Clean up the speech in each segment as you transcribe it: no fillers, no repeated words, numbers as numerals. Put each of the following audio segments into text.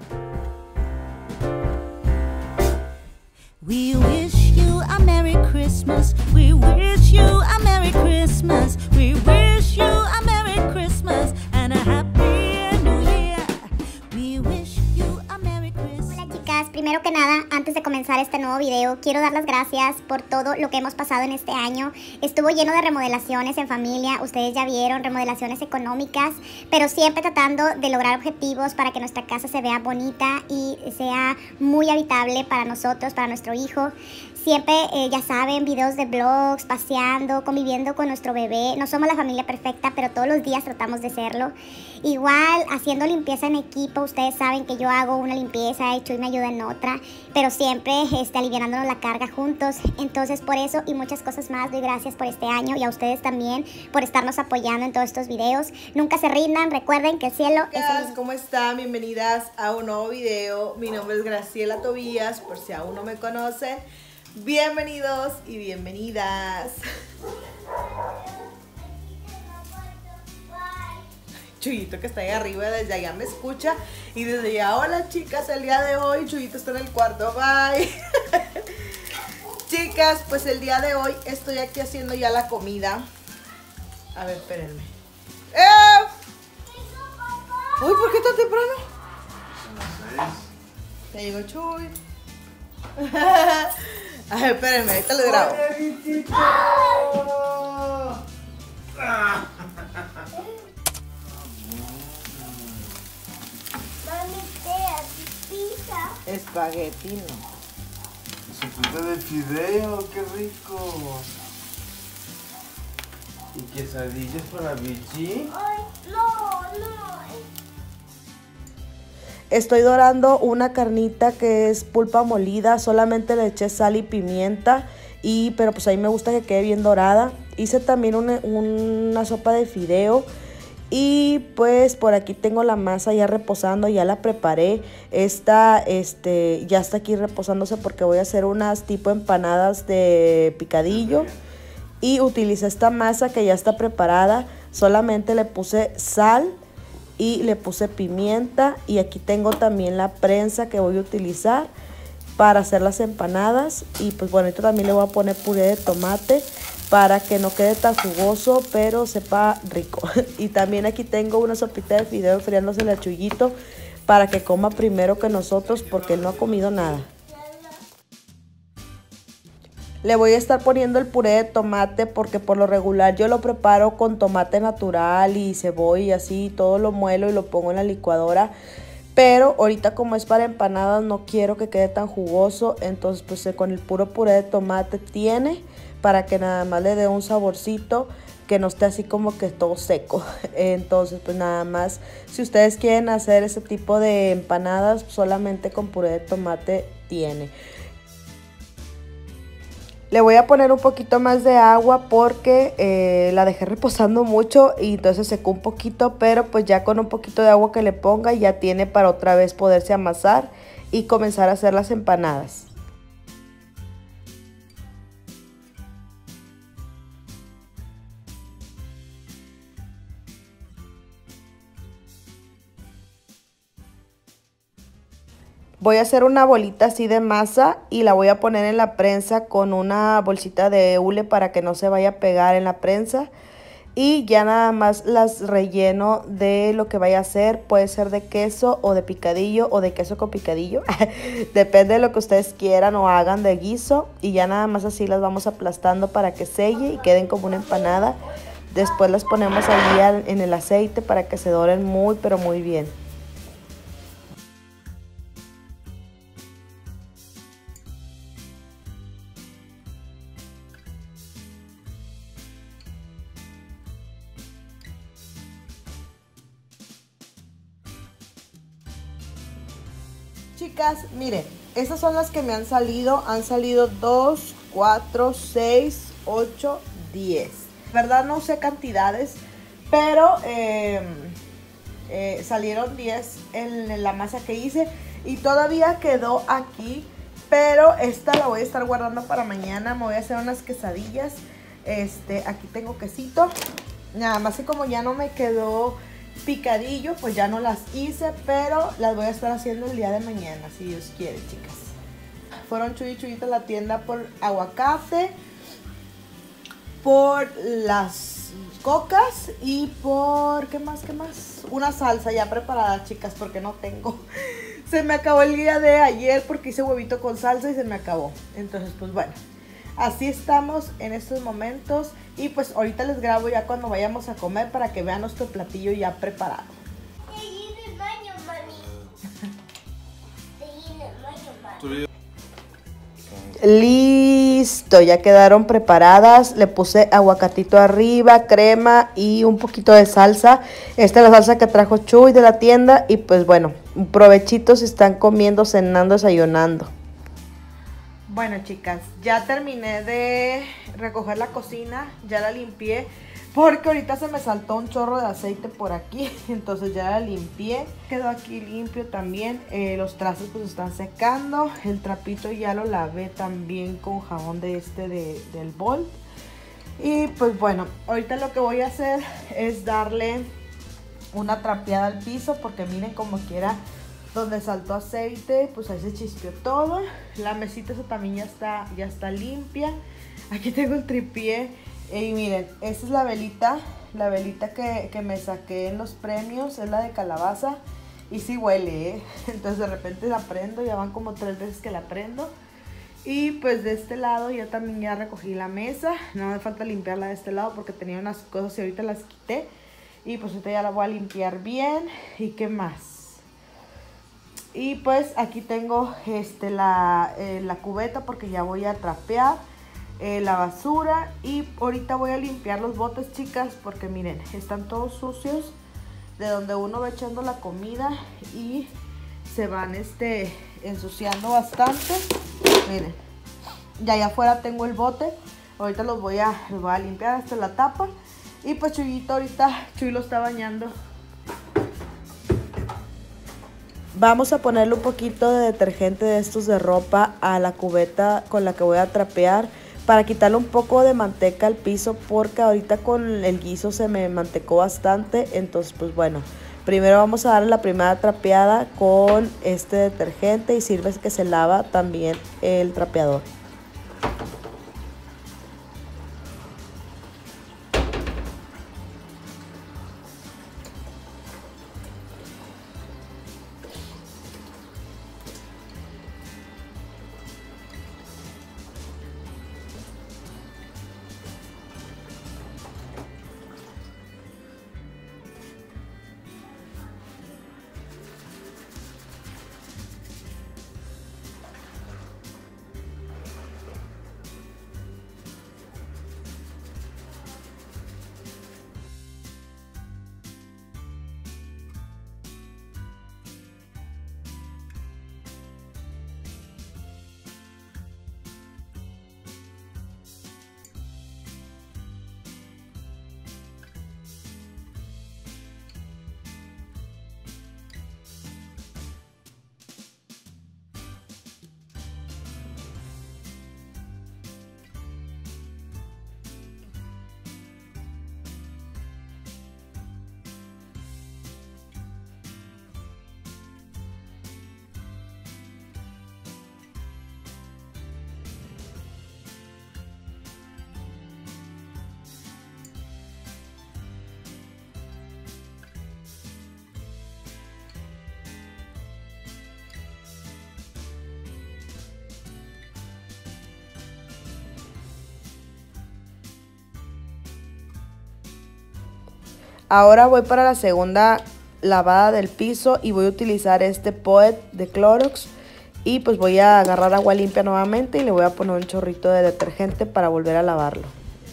We wish you a Merry Christmas. We wish you a Merry Christmas. We wish you a Merry Christmas and a Happy New Year. We wish you a Merry Christmas. Hola chicas, primero que nada, antes de comenzar este nuevo video, quiero dar las gracias por todo lo que hemos pasado en este año. Estuvo lleno de remodelaciones en familia, ustedes ya vieron, remodelaciones económicas, pero siempre tratando de lograr objetivos para que nuestra casa se vea bonita y sea muy habitable para nosotros, para nuestro hijo. Siempre, ya saben, videos de vlogs, paseando, conviviendo con nuestro bebé. No somos la familia perfecta, pero todos los días tratamos de serlo. Igual, haciendo limpieza en equipo, ustedes saben que yo hago una limpieza, Chuy me ayuda en otra, pero siempre aliviándonos la carga juntos. Entonces, por eso y muchas cosas más, doy gracias por este año y a ustedes también por estarnos apoyando en todos estos videos. Nunca se rindan, recuerden que el cielo es el... ¿Cómo están? Bienvenidas a un nuevo video. Mi nombre es Graciela Tobías, por si aún no me conocen. Bienvenidos y bienvenidas. Chuyito que está ahí arriba, desde allá me escucha. Y desde allá, hola chicas, el día de hoy Chuyito está en el cuarto, bye. Chicas, pues el día de hoy estoy aquí haciendo ya la comida. A ver, espérenme. Uy, ¿por qué tan temprano? Ya llegó Chuy. A ver, espérenme, ahorita lo grabo. Espaguetino. Sopita de fideo, qué rico. ¿Y quesadillas para Vichy? Estoy dorando una carnita que es pulpa molida, solamente le eché sal y pimienta, pero pues a mí me gusta que quede bien dorada. Hice también una sopa de fideo y pues por aquí tengo la masa ya reposando, ya la preparé. Esta ya está aquí reposándose porque voy a hacer unas tipo empanadas de picadillo y utilicé esta masa que ya está preparada, solamente le puse sal y le puse pimienta y aquí tengo también la prensa que voy a utilizar para hacer las empanadas. Y pues bueno, esto también le voy a poner puré de tomate para que no quede tan jugoso pero sepa rico. Y también aquí tengo una sopita de fideo enfriándose el Chuyito para que coma primero que nosotros porque él no ha comido nada. Le voy a estar poniendo el puré de tomate porque por lo regular yo lo preparo con tomate natural y cebolla y así, todo lo muelo y lo pongo en la licuadora. Pero ahorita como es para empanadas no quiero que quede tan jugoso, entonces pues con el puro puré de tomate tiene para que nada más le dé un saborcito, que no esté así como que todo seco. Entonces pues nada más, si ustedes quieren hacer ese tipo de empanadas, solamente con puré de tomate tiene. Le voy a poner un poquito más de agua porque la dejé reposando mucho y entonces secó un poquito, pero pues ya con un poquito de agua que le ponga ya tiene para otra vez poderse amasar y comenzar a hacer las empanadas. Voy a hacer una bolita así de masa y la voy a poner en la prensa con una bolsita de hule para que no se vaya a pegar en la prensa. Y ya nada más las relleno de lo que vaya a hacer. Puede ser de queso o de picadillo o de queso con picadillo. Depende de lo que ustedes quieran o hagan de guiso. Y ya nada más así las vamos aplastando para que selle y queden como una empanada. Después las ponemos allí en el aceite para que se doren muy pero muy bien. Chicas, miren, estas son las que me han salido. Han salido 2, 4, 6, 8, 10. ¿Verdad? No sé cantidades, pero salieron 10 en la masa que hice. Y todavía quedó aquí, pero esta la voy a estar guardando para mañana. Me voy a hacer unas quesadillas. Aquí tengo quesito. Nada más que como ya no me quedó picadillo, pues ya no las hice, pero las voy a estar haciendo el día de mañana, si Dios quiere, chicas. Fueron Chuy y Chuyito a la tienda por aguacate, por las cocas y por, ¿qué más? Una salsa ya preparada, chicas, porque no tengo. Se me acabó el día de ayer porque hice huevito con salsa y se me acabó. Entonces, pues bueno, así estamos en estos momentos. Y pues ahorita les grabo ya cuando vayamos a comer para que vean nuestro platillo ya preparado. Estoy en el baño, mami. Estoy en el baño, mami. Listo, ya quedaron preparadas. Le puse aguacatito arriba, crema y un poquito de salsa. Esta es la salsa que trajo Chuy de la tienda. Y pues bueno, un provechito si están comiendo, cenando, desayunando. Bueno, chicas, ya terminé de recoger la cocina, ya la limpié, porque ahorita se me saltó un chorro de aceite por aquí, entonces ya la limpié, quedó aquí limpio también, los trastes pues están secando, el trapito ya lo lavé también con jabón del Bolt. Y pues bueno, ahorita lo que voy a hacer es darle una trapeada al piso, porque miren como quiera, donde saltó aceite, pues ahí se chispeó todo. La mesita esa también ya está limpia. Aquí tengo el tripié. Y miren, esta es la velita que me saqué en los premios, es la de calabaza. Y sí huele, ¿eh? Entonces de repente la prendo, ya van como 3 veces que la prendo. Y pues de este lado ya recogí la mesa. No me falta limpiarla de este lado porque tenía unas cosas y ahorita las quité. Y pues ahorita ya la voy a limpiar bien. ¿Y qué más? Y pues aquí tengo la cubeta porque ya voy a trapear la basura. Y ahorita voy a limpiar los botes, chicas, porque miren, están todos sucios de donde uno va echando la comida y se van ensuciando bastante. Miren, ya allá afuera tengo el bote. Ahorita los voy a limpiar hasta la tapa. Y pues Chuyito ahorita, Chuy lo está bañando. Vamos a ponerle un poquito de detergente de estos de ropa a la cubeta con la que voy a trapear para quitarle un poco de manteca al piso, porque ahorita con el guiso se me mantecó bastante. Entonces pues bueno, primero vamos a darle la primera trapeada con este detergente y sirve que se lava también el trapeador. Ahora voy para la segunda lavada del piso y voy a utilizar este Poet de Clorox. Y pues voy a agarrar agua limpia nuevamente y le voy a poner un chorrito de detergente para volver a lavarlo.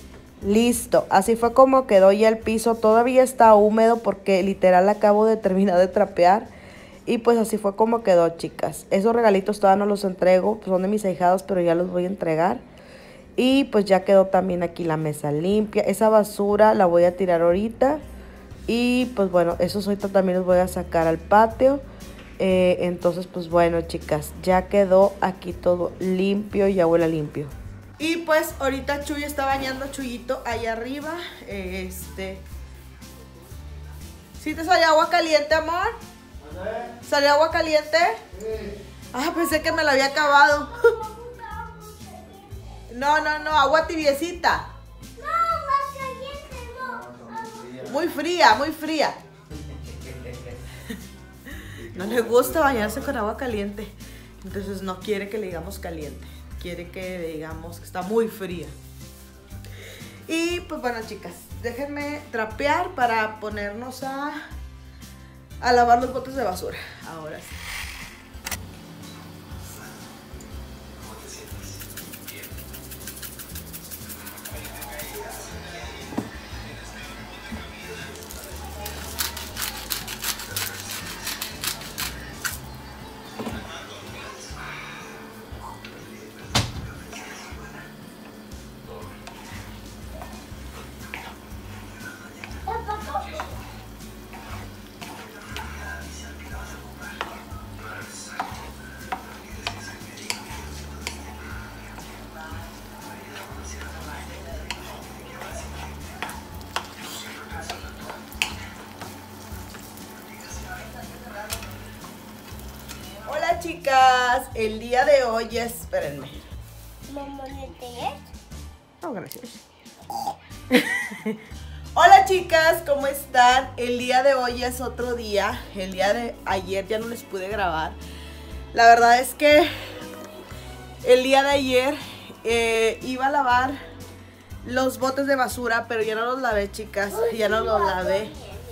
Listo, así fue como quedó ya el piso. Todavía está húmedo porque literal acabo de terminar de trapear. Y pues así fue como quedó, chicas. Esos regalitos todavía no los entrego, pues son de mis ahijados, pero ya los voy a entregar. Y pues ya quedó también aquí la mesa limpia. Esa basura la voy a tirar ahorita. Y pues bueno, esos ahorita también los voy a sacar al patio. Entonces pues bueno, chicas, ya quedó aquí todo limpio, ya huele limpio. Y pues ahorita Chuy está bañando a Chuyito allá arriba. ¿Sí te salió agua caliente, amor? ¿Salió agua caliente? Sí. Ah, pensé que me la había acabado. No, agua tibiecita. No, agua caliente, no. Muy fría, muy fría. No le gusta bañarse con agua caliente. Entonces no quiere que le digamos caliente. Quiere que le digamos que está muy fría. Y pues bueno, chicas, déjenme trapear para ponernos a lavar los botes de basura. Ahora sí. Hola chicas, el día de hoy es... Espérenme. No, gracias. Hola chicas, ¿cómo están? El día de hoy es otro día. El día de ayer ya no les pude grabar. La verdad es que el día de ayer iba a lavar los botes de basura, pero ya no los lavé, chicas. Ya no los lavé.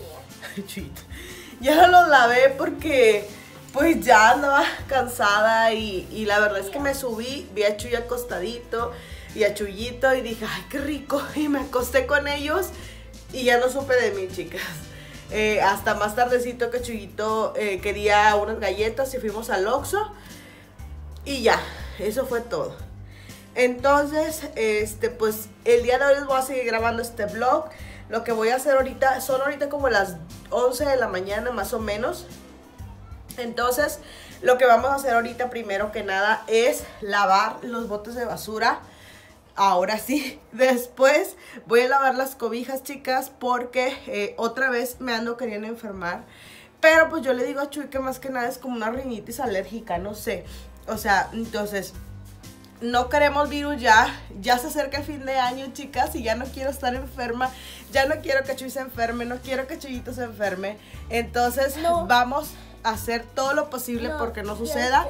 Ya no los lavé porque pues ya andaba cansada y la verdad es que me subí, vi a Chuy acostadito y a Chuyito y dije, ay, qué rico, y me acosté con ellos y ya no supe de mí, chicas. Hasta más tardecito que Chuyito quería unas galletas y fuimos al Oxxo y ya, eso fue todo. Entonces, pues el día de hoy les voy a seguir grabando este vlog. Lo que voy a hacer ahorita, son ahorita como las 11 de la mañana más o menos. Entonces, lo que vamos a hacer ahorita primero que nada es lavar los botes de basura. Ahora sí, después voy a lavar las cobijas, chicas, porque otra vez me ando queriendo enfermar. Pero pues yo le digo a Chuy que más que nada es como una rinitis alérgica, no sé. O sea, entonces, no queremos virus ya se acerca el fin de año, chicas, y ya no quiero estar enferma. Ya no quiero que Chuy se enferme, no quiero que Chuyito se enferme. Entonces, vamos hacer todo lo posible porque no suceda.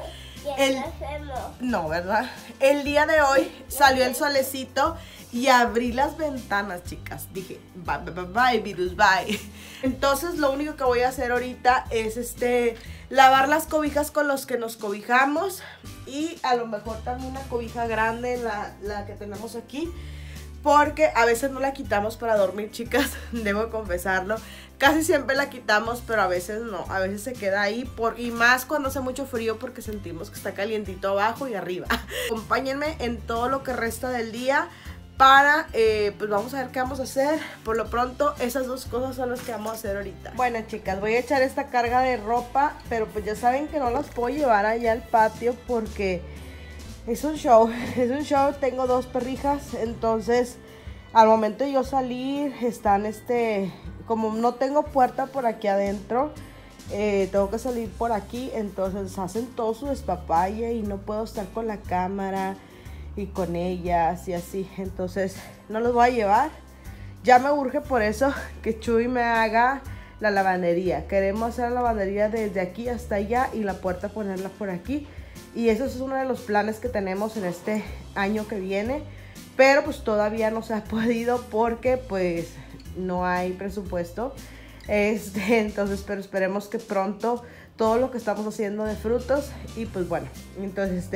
No, ¿verdad? El día de hoy salió el solecito y abrí las ventanas, chicas. Dije, bye, bye, bye, virus, bye. Entonces lo único que voy a hacer ahorita es lavar las cobijas con los que nos cobijamos. Y a lo mejor también una cobija grande, la que tenemos aquí, porque a veces no la quitamos para dormir, chicas, debo confesarlo. Casi siempre la quitamos, pero a veces no, a veces se queda ahí, y más cuando hace mucho frío porque sentimos que está calientito abajo y arriba. Acompáñenme en todo lo que resta del día para, pues vamos a ver qué vamos a hacer. Por lo pronto, esas dos cosas son las que vamos a hacer ahorita. Bueno, chicas, voy a echar esta carga de ropa, pero pues ya saben que no las puedo llevar allá al patio porque es un show, tengo dos perrijas, entonces al momento de yo salir están como no tengo puerta por aquí adentro, tengo que salir por aquí, entonces hacen todo su despapalle y no puedo estar con la cámara y con ellas y así, entonces no los voy a llevar. Ya me urge por eso que Chuy me haga la lavandería. Queremos hacer la lavandería desde aquí hasta allá y la puerta ponerla por aquí. Y eso es uno de los planes que tenemos en este año que viene. Pero pues todavía no se ha podido porque pues no hay presupuesto. Entonces, pero esperemos que pronto todo lo que estamos haciendo de frutos. Y pues bueno, entonces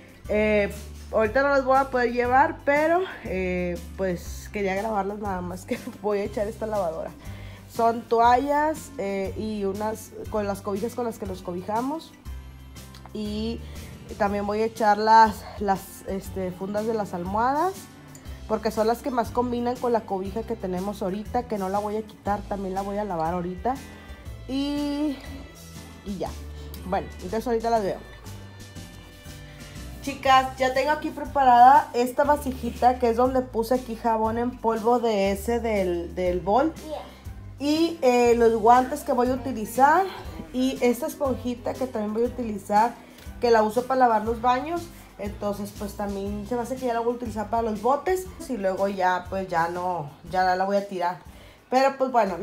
ahorita no las voy a poder llevar, pero pues quería grabarlas nada más que voy a echar esta lavadora. Son toallas y unas con las cobijas con las que nos cobijamos. Y también voy a echar las fundas de las almohadas, porque son las que más combinan con la cobija que tenemos ahorita, que no la voy a quitar, también la voy a lavar ahorita. Y ya. Bueno, entonces ahorita las veo. Chicas, ya tengo aquí preparada esta vasijita, que es donde puse aquí jabón en polvo de ese del bol. Y los guantes que voy a utilizar. Y esta esponjita que también voy a utilizar, que la uso para lavar los baños. Entonces pues también se me hace que ya la voy a utilizar para los botes. Y luego ya pues ya no, ya la voy a tirar. Pero pues bueno.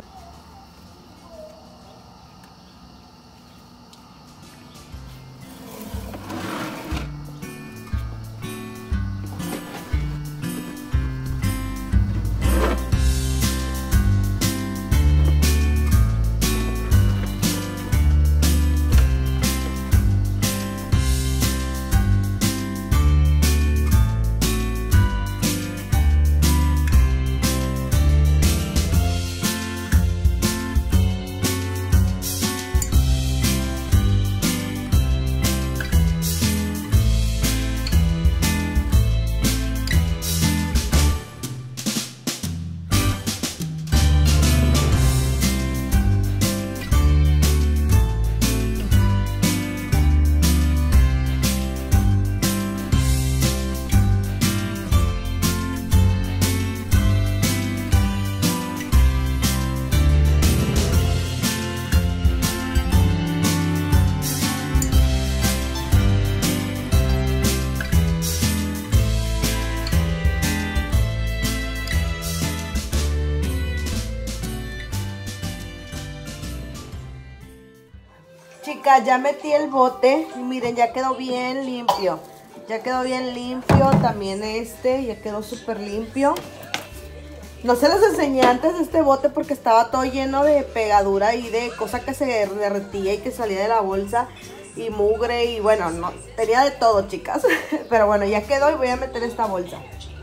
Chicas, ya metí el bote y miren, ya quedó bien limpio. Ya quedó bien limpio, también ya quedó súper limpio. No se los enseñé antes de este bote porque estaba todo lleno de pegadura y de cosa que se derretía y que salía de la bolsa. Y mugre y bueno, no, tenía de todo, chicas. Pero bueno, ya quedó y voy a meter esta bolsa.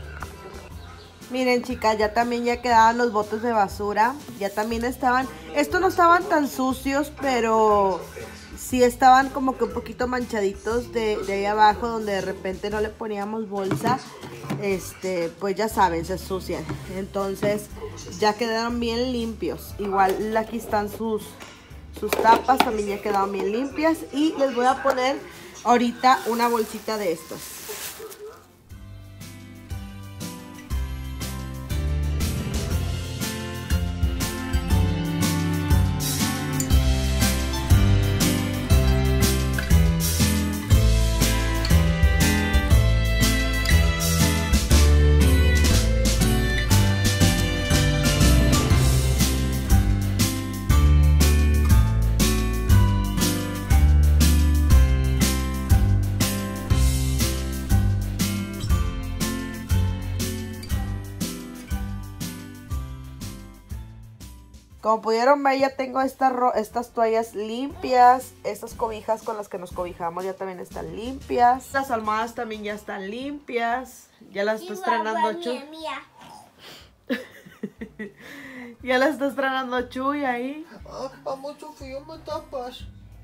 Miren, chicas, ya también ya quedaban los botes de basura. Ya también estaban, estos no estaban tan sucios, pero sí estaban como que un poquito manchaditos de ahí abajo, donde de repente no le poníamos bolsa. Pues ya saben, se ensucian. Entonces ya quedaron bien limpios. Igual aquí están sus tapas, también ya quedaron bien limpias. Y les voy a poner ahorita una bolsita de estas. Como pudieron ver, ya tengo estas toallas limpias. Estas cobijas con las que nos cobijamos ya también están limpias. Las almohadas también ya están limpias. Ya las está estrenando Chuy. Ya las está estrenando Chuy ahí. Mucho frío, me tapas.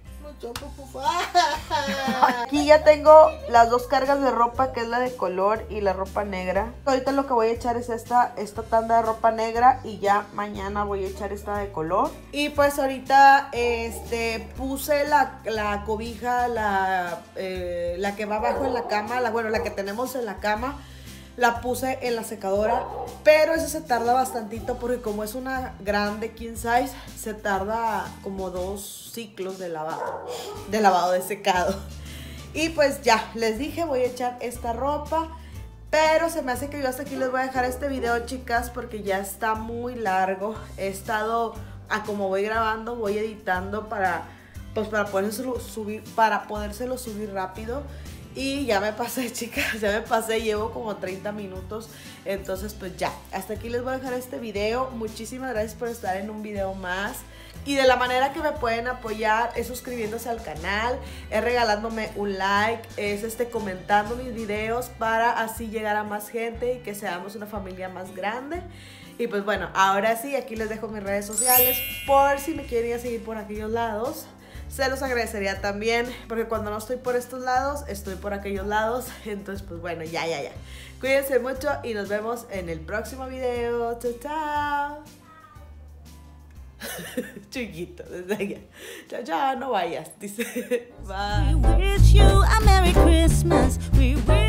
Aquí ya tengo las dos cargas de ropa, que es la de color y la ropa negra. Ahorita lo que voy a echar es esta tanda de ropa negra y ya mañana voy a echar esta de color. Y pues ahorita puse la cobija, la que va abajo en la cama, la que tenemos en la cama. La puse en la secadora, pero eso se tarda bastantito porque como es una grande king size, se tarda como 2 ciclos de lavado de secado. Y pues ya, les dije, voy a echar esta ropa, pero se me hace que yo hasta aquí les voy a dejar este video, chicas, porque ya está muy largo. He estado, como voy grabando, voy editando para podérselo subir rápido. Y ya me pasé, chicas, ya me pasé, llevo como 30 minutos. Entonces pues ya, hasta aquí les voy a dejar este video. Muchísimas gracias por estar en un video más. Y de la manera que me pueden apoyar es suscribiéndose al canal, es regalándome un like, es comentando mis videos para así llegar a más gente y que seamos una familia más grande. Y pues bueno, ahora sí, aquí les dejo mis redes sociales por si me quieren ir a seguir por aquellos lados. Se los agradecería también, porque cuando no estoy por estos lados, estoy por aquellos lados. Entonces, pues bueno, ya. Cuídense mucho y nos vemos en el próximo video. Chao, chao. Chuyito, desde allá. Chao, no vayas, dice. Bye. We wish you a Merry Christmas. We wish